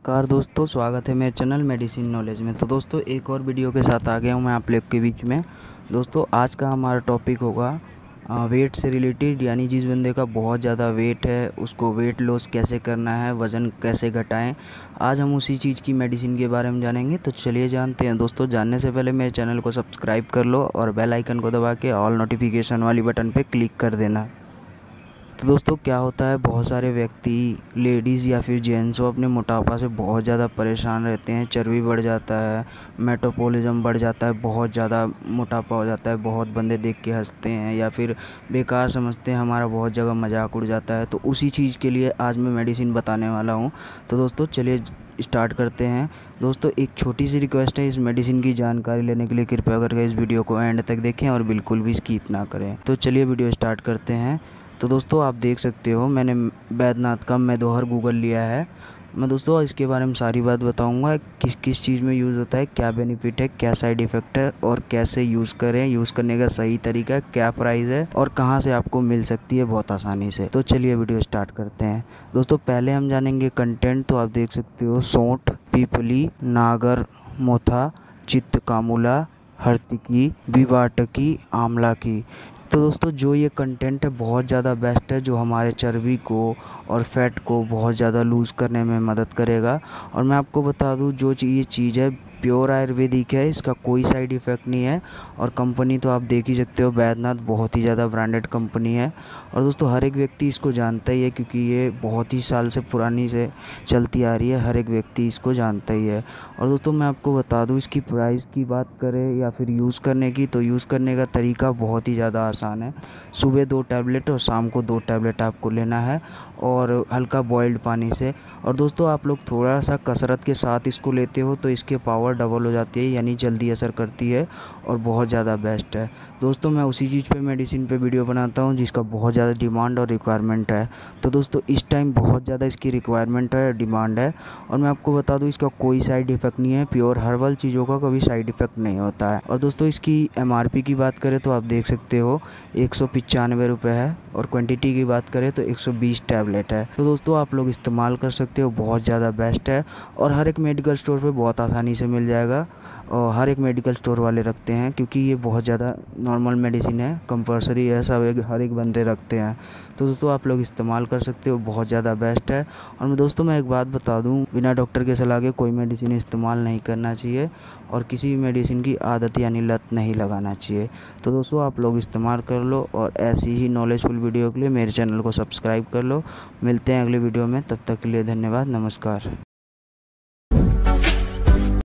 Car दोस्तों, स्वागत है मेरे चैनल मेडिसिन नॉलेज में। तो दोस्तों, एक और वीडियो के साथ आ गया हूँ मैं आप लोग के बीच में। दोस्तों, आज का हमारा टॉपिक होगा वेट से रिलेटेड, यानी जिस बंदे का बहुत ज़्यादा वेट है उसको वेट लॉस कैसे करना है, वज़न कैसे घटाएं। आज हम उसी चीज़ की मेडिसिन के बारे में जानेंगे। तो चलिए जानते हैं। दोस्तों, जानने से पहले मेरे चैनल को सब्सक्राइब कर लो और बेल आइकन को दबा के ऑल नोटिफिकेशन वाली बटन पर क्लिक कर देना। तो दोस्तों, क्या होता है, बहुत सारे व्यक्ति, लेडीज़ या फिर जेंट्स, वो अपने मोटापा से बहुत ज़्यादा परेशान रहते हैं। चर्बी बढ़ जाता है, मेटाबॉलिज्म बढ़ जाता है, बहुत ज़्यादा मोटापा हो जाता है। बहुत बंदे देख के हंसते हैं या फिर बेकार समझते हैं, हमारा बहुत जगह मजाक उड़ जाता है। तो उसी चीज़ के लिए आज मैं मेडिसिन बताने वाला हूँ। तो दोस्तों, चलिए स्टार्ट करते हैं। दोस्तों, एक छोटी सी रिक्वेस्ट है, इस मेडिसिन की जानकारी लेने के लिए कृपया करके इस वीडियो को एंड तक देखें और बिल्कुल भी स्किप ना करें। तो चलिए वीडियो स्टार्ट करते हैं। तो दोस्तों, आप देख सकते हो मैंने बैद्यनाथ का मेदोहर गूगल लिया है। मैं दोस्तों इसके बारे में सारी बात बताऊंगा, किस किस चीज़ में यूज़ होता है, क्या बेनिफिट है, क्या साइड इफ़ेक्ट है और कैसे यूज़ करें, यूज़ करने का सही तरीका है, क्या प्राइस है और कहाँ से आपको मिल सकती है बहुत आसानी से। तो चलिए वीडियो स्टार्ट करते हैं। दोस्तों, पहले हम जानेंगे कंटेंट। तो आप देख सकते हो सौंठ, पीपली, नागर मोथा, चित्तकामुला, हर्तिकी, विवाटकी, आंवला की। तो दोस्तों, जो ये कंटेंट है बहुत ज़्यादा बेस्ट है, जो हमारे चर्बी को और फैट को बहुत ज़्यादा लूज़ करने में मदद करेगा। और मैं आपको बता दूं, जो ये चीज़ है प्योर आयुर्वेदिक है, इसका कोई साइड इफ़ेक्ट नहीं है। और कंपनी तो आप देख ही सकते हो, बैद्यनाथ बहुत ही ज़्यादा ब्रांडेड कंपनी है। और दोस्तों, हर एक व्यक्ति इसको जानता ही है, क्योंकि ये बहुत ही साल से पुरानी से चलती आ रही है। हर एक व्यक्ति इसको जानता ही है। और दोस्तों, मैं आपको बता दूं, इसकी प्राइस की बात करें या फिर यूज़ करने की, तो यूज़ करने का तरीका बहुत ही ज़्यादा आसान है। सुबह 2 टैबलेट और शाम को 2 टैबलेट आपको लेना है, और हल्का बॉइल्ड पानी से। और दोस्तों, आप लोग थोड़ा सा कसरत के साथ इसको लेते हो तो इसके पावर डबल हो जाती है, यानी जल्दी असर करती है और बहुत ज़्यादा बेस्ट है। दोस्तों, मैं उसी चीज़ पे मेडिसिन पे वीडियो बनाता हूँ जिसका बहुत ज़्यादा डिमांड और रिक्वायरमेंट है। तो दोस्तों, इस टाइम बहुत ज़्यादा इसकी रिक्वायरमेंट है, डिमांड है। और मैं आपको बता दूँ, इसका कोई साइड इफ़ेक्ट नहीं है। प्योर हर्बल चीज़ों का कभी साइड इफ़ेक्ट नहीं होता है। और दोस्तों, इसकी एमआरपी की बात करें तो आप देख सकते हो 195 रुपये है, और क्वांटिटी की बात करें तो 120 टैबलेट है। तो दोस्तों, आप लोग इस्तेमाल कर सकते हो, बहुत ज़्यादा बेस्ट है। और हर एक मेडिकल स्टोर पे बहुत आसानी से मिल जाएगा, और हर एक मेडिकल स्टोर वाले रखते हैं, क्योंकि ये बहुत ज़्यादा नॉर्मल मेडिसिन है, कंपलसरी है, सब हर एक बंदे रखते हैं। तो दोस्तों, आप लोग इस्तेमाल कर सकते हो, बहुत ज़्यादा बेस्ट है। और मैं दोस्तों, मैं एक बात बता दूं, बिना डॉक्टर के सलाह के कोई मेडिसिन इस्तेमाल नहीं करना चाहिए, और किसी भी मेडिसिन की आदत यानी लत नहीं लगाना चाहिए। तो दोस्तों, आप लोग इस्तेमाल कर लो, और ऐसी ही नॉलेजफुल वीडियो के लिए मेरे चैनल को सब्सक्राइब कर लो। मिलते हैं अगले वीडियो में, तब तक के लिए धन्यवाद, नमस्कार।